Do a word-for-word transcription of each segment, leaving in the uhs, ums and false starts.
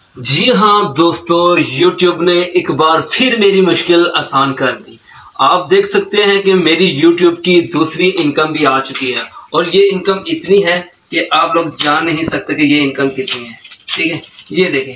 जी हाँ दोस्तों, YouTube ने एक बार फिर मेरी मुश्किल आसान कर दी। आप देख सकते हैं कि मेरी YouTube की दूसरी इनकम भी आ चुकी है और ये इनकम इतनी है कि आप लोग जान नहीं सकते कि ये इनकम कितनी है। ठीक है, ये देखें।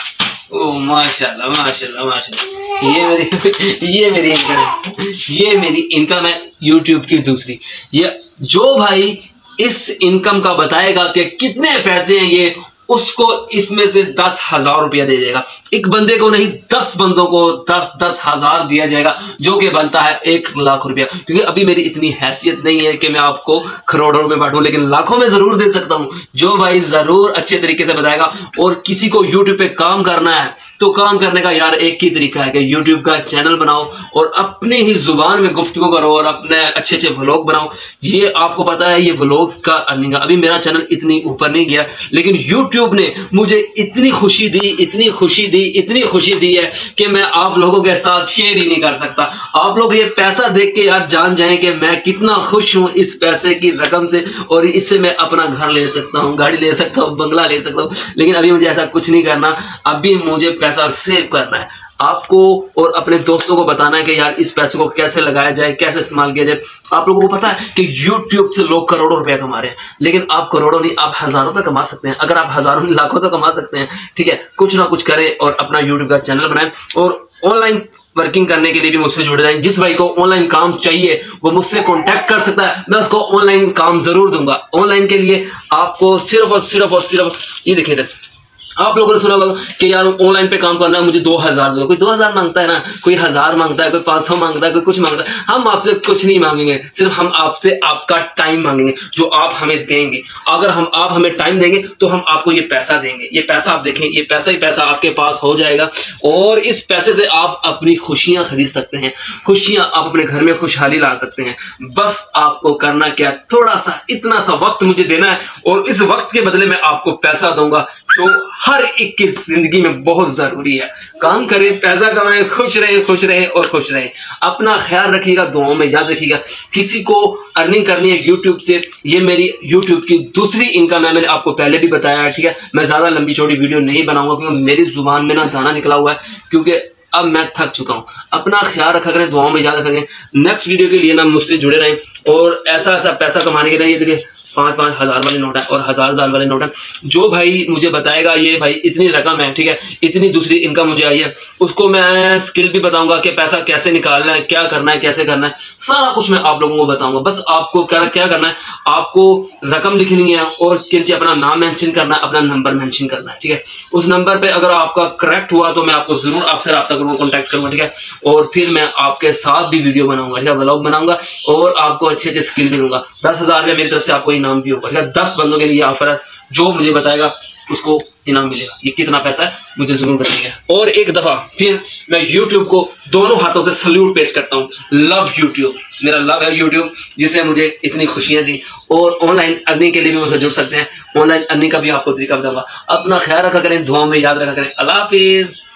ओह माशाल्लाह माशाल्लाह माशाल्लाह, ये मेरी ये मेरी इनकम है, ये मेरी इनकम है YouTube की दूसरी। ये जो भाई इस इनकम का बताएगा कि कितने पैसे हैं ये, उसको इसमें से दस हजार रुपया दे देगा। एक बंदे को नहीं, दस बंदों को दस दस हजार दिया जाएगा, जो कि बनता है एक लाख रुपया। क्योंकि अभी मेरी इतनी हैसियत नहीं है कि मैं आपको करोड़ों में बांटूं, लेकिन लाखों में जरूर दे सकता हूं। जो भाई जरूर अच्छे तरीके से बताएगा। और किसी को यूट्यूब पे काम करना है तो काम करने का यार एक ही तरीका है कि यूट्यूब का चैनल बनाओ और अपनी ही जुबान में गुफ्तगू करो और अपने अच्छे अच्छे व्लॉग बनाओ। ये आपको पता है, ये व्लॉग का अर्निंग है। अभी मेरा चैनल इतनी ऊपर नहीं गया, लेकिन यूट्यूब ने मुझे इतनी खुशी दी इतनी खुशी दी इतनी खुशी दी है कि मैं आप लोगों के साथ शेयर ही नहीं कर सकता। आप लोग ये पैसा देख के यार जान जाएं कि मैं कितना खुश हूं इस पैसे की रकम से, और इससे मैं अपना घर ले सकता हूं, गाड़ी ले सकता हूं, बंगला ले सकता हूं। लेकिन अभी मुझे ऐसा कुछ नहीं करना। अभी मुझे पैसा सेव करना है। आपको और अपने दोस्तों को बताना है कि यार इस पैसे को कैसे लगाया जाए, कैसे इस्तेमाल किया जाए। आप लोगों को पता है कि YouTube से लोग करोड़ों रुपया कमा रहे हैं, लेकिन आप करोड़ों नहीं, आप हजारों तक कमा सकते हैं। अगर आप हजारों नहीं, लाखों तक कमा सकते हैं। ठीक है, कुछ ना कुछ करें और अपना YouTube का चैनल बनाएं और ऑनलाइन वर्किंग करने के लिए भी मुझसे जुड़ जाएं। जिस भाई को ऑनलाइन काम चाहिए वो मुझसे कांटेक्ट कर सकता है, मैं उसको ऑनलाइन काम जरूर दूंगा। ऑनलाइन के लिए आपको सिर्फ और सिर्फ और सिर्फ ये देखिए, आप लोगों ने सुना होगा कि यार ऑनलाइन पे काम करना है, मुझे दो हजार दो। कोई दो हजार मांगता है ना, कोई हजार मांगता है, कोई पांच सौ मांगता है, कोई कुछ मांगता है। हम आपसे कुछ नहीं मांगेंगे, सिर्फ हम आपसे आपका टाइम मांगेंगे जो आप हमें देंगे। अगर हम आप हमें टाइम देंगे तो हम आपको ये पैसा देंगे। ये पैसा आप देखें, ये पैसा ही पैसा आपके पास हो जाएगा और इस पैसे से आप अपनी खुशियां खरीद सकते हैं। खुशियां आप अपने घर में खुशहाली ला सकते हैं। बस आपको करना क्या, थोड़ा सा इतना सा वक्त मुझे देना है और इस वक्त के बदले में आपको पैसा दूंगा जो हर एक की जिंदगी में बहुत जरूरी है। काम करें, पैसा कमाएं, खुश रहें खुश रहें और खुश रहें। अपना ख्याल रखिएगा, दुआओं में याद रखिएगा। किसी को अर्निंग करनी है यूट्यूब से, ये मेरी यूट्यूब की दूसरी इनकम है। मैंने आपको पहले भी बताया है। ठीक है, मैं ज्यादा लंबी चौड़ी वीडियो नहीं बनाऊंगा क्योंकि मेरी जुबान में ना दाना निकला हुआ है, क्योंकि अब मैं थक चुका हूं। अपना ख्याल रखा करें, दुआओं में याद रखा करें। नेक्स्ट वीडियो के लिए ना मुझसे जुड़े रहें और ऐसा ऐसा पैसा कमाने के लिए, ये देखिए पाँच पाँच हजार वाले नोट है और हजार हजार वाले नोट है। जो भाई मुझे बताएगा ये भाई इतनी रकम है, ठीक है, इतनी दूसरी इनकम मुझे आई है, उसको मैं स्किल भी बताऊंगा कि पैसा कैसे निकालना है, क्या करना है, कैसे करना है, सारा कुछ मैं आप लोगों को बताऊंगा। बस आपको क्या क्या करना है, आपको रकम लिखनी है और उसके नीचे अपना नाम मेंशन करना है, अपना नंबर मेंशन करना है। ठीक है, उस नंबर पे अगर आपका करेक्ट हुआ तो मैं आपको जरूर आपसे रब्ता करूंगा, कॉन्टैक्ट करूंगा। ठीक है, और फिर मैं आपके साथ भी वीडियो बनाऊंगा, ठीक है, व्लॉग बनाऊंगा और आपको अच्छे अच्छे स्किल दूंगा। दस हजार में मेरी तरफ से आपको इनाम भी होगा। दस बंदों के लिए ऑफर है, जो मुझे बताएगा उसको इनाम मिलेगा। ये कितना पैसा है मुझे जरूर बताइएगा। और एक दफा फिर मैं YouTube को दोनों हाथों से सल्यूट पेश करता हूँ। लव YouTube, मेरा लव है YouTube जिसने मुझे इतनी खुशियां दी। और ऑनलाइन अर्निंग के लिए भी मुझसे जुड़ सकते हैं। ऑनलाइन अर्निंग का भी आपको तरीका बताऊंगा। अपना ख्याल रखा करें, दुआओं में याद रखा करें। अल्लाह हाफिज।